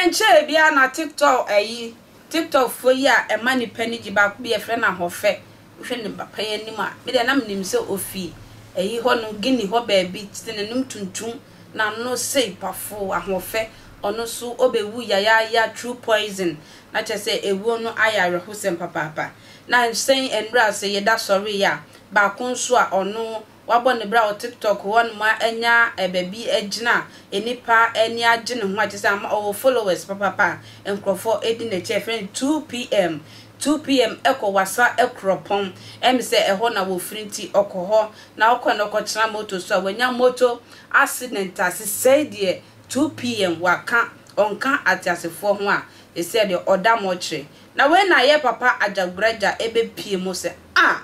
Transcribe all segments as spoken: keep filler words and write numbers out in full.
enche bia na TikTok ayi TikTok fo ya e mani pani giba bi e friend na hofe hwe ne papa ya nim a me de na mnim se ofi ayi ho no gini ho ba bi tene num tuntum na no sei pafo ahofe ono so obewu ya ya ya true poison na che se ewu no ayare ho sem papa papa na sen enra se ye da sorry ya ba kon so a ono wabo ne bra o TikTok won ma enya ebebi agina enipa eni agine ho ati say o followers papa papa enkrofo edi na che friend two p m two p m eko wasa ekropon em say eho na wo frinti okoho na okọ na okọ chira moto so wanya moto accident as say de two p m waka onka atiasefo ho a e say de oda mochre na we na ye papa Ajagurajah ebe pie mo say ah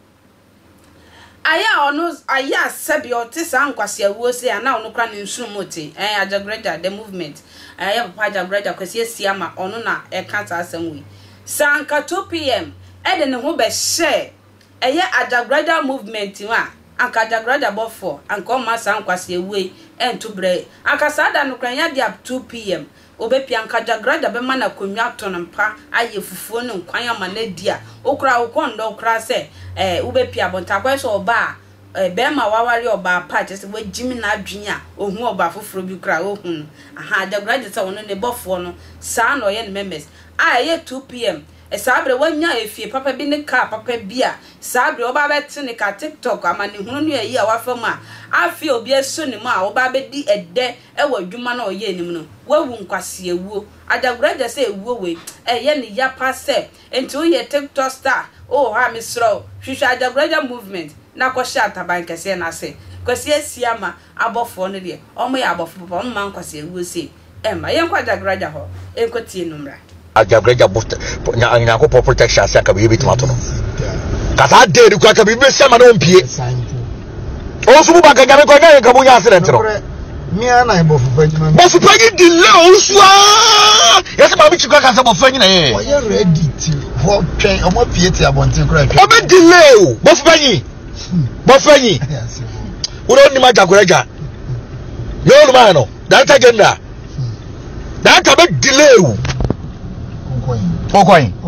aya ono aya sebi otisa ankwase awuo se ana ono kra ne nsuru moti eh Ajagurajah the movement aya papa Ajagurajah kwase asiama ono na e kanta asemwi sanka two p m e de ne ho be share eye Ajagurajah movement wa anka Ajagurajah bofo anka o ma sankwase awuo entu bre anka sada no kra nya dia two p m obepia anka Ajagurajah be mana konwa tonampa aye fufuo ne nkwan ama na dia okra okondo okra se eh ubepia bonta kwaso oba eh be ma wawari oba pa chese we jimi na adwenya ohun oba foforo bi kra ohun aha Ajagurajah se wono ne bofo no sa na oye ne members ah ye two p m e sabre wanya efie papa bi ne ka papa bia sabre oba beti ne ka TikTok amane hunu no yi a wafam a afi obi eso ne mu a oba be di ede e wadwuma na oye nim no wawu nkwase ewuo Ajagurajah se ewuo we e ye ne ya pa se enti o ye TikTok star oh ha misro hwehwe Ajagurajah movement na ko sha taban kese na se kwase asiama abofo no de omo ya abofo papa omo man kwase ewuo se e ma ye kwa Ajagurajah ho e ko tie numra Ajagurajah boost nya nya ko protection asa ka bi bitima to no kata de ri kwa ka bi be sama no mpie o su bu ba ka ga ko ga ka bu nya accident no mi ana ibo fufanyi no bo fufanyi delay o su a yesi ma bi chikwa ka se bo fufanyi na ye o ye ready ti ho twen o mo pie ti abonten kura twen o be delay o bo fufanyi bo fufanyi uro ni ma Ajagurajah yo lu ma no that agenda that ka be delay o Okoyin.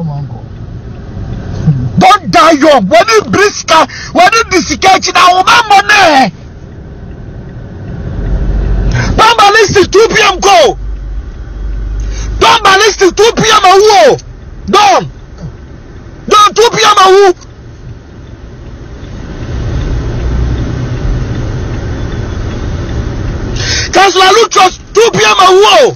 Don't die young. When you briska, when you disicate na o ma money. Don't ballistic two p m go. Don't ballistic two p m awu. Don't. Don't two p m awu. Councilor Luchos two p m awu.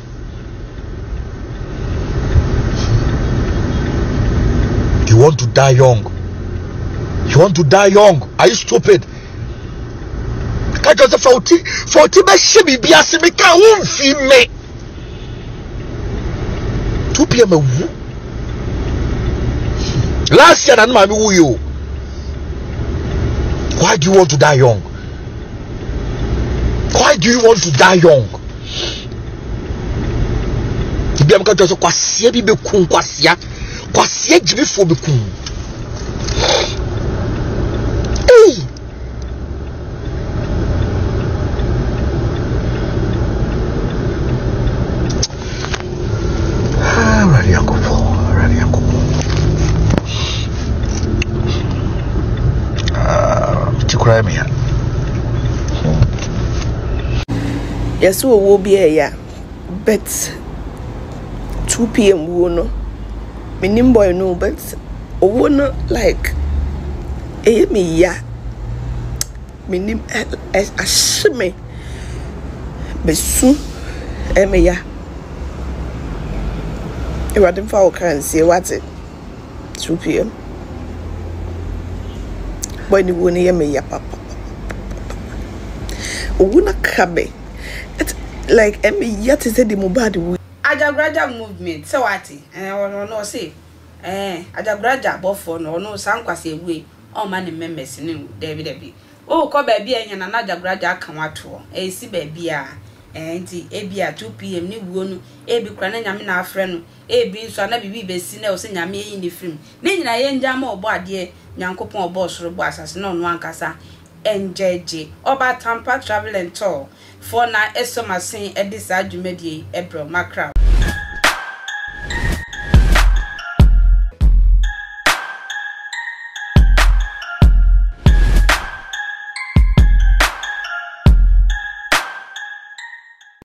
You want to die young. You want to die young. Are you stupid? Can't just forty forty be shibi bi asimi ka wonfi me. two p m awu. Last year na no mami wu you. Why do you want to die young? Why do you want to die young? Ibi am ka just kwasia bi be kun kwasia. Kwasia jibi fo be kun. Eh. Ah, ready uncle Paul, ready uncle Paul. Ah, chikura me ya. Yes, we will be here, but two p m we no. Minim boy no, but o wanna like eh me ya. Minim as ashime besu eh me ya. E wadin fa o kan see what it two p m boy ni woni ya me ya papa. O wanna kabe. It's like eh me ya to say the mobile we Ajagurajah movement so what eh no no say eh Ajagurajah bofo no no sankwase ewe o ma ne members ne David David o ko ba bia nya na Ajagurajah aka wato eh si ba bia eh nti e bia two p m ni wuo no e bi kra na nyame na afre no e bi nso na bibi besi na o se nyame yi ni film ne nyina ye nja ma obo ade nyankopon obo soro bo asase no no ankasa enjeje oba Tampa travel and tour for na esomasin edisa adwumedie ebro makra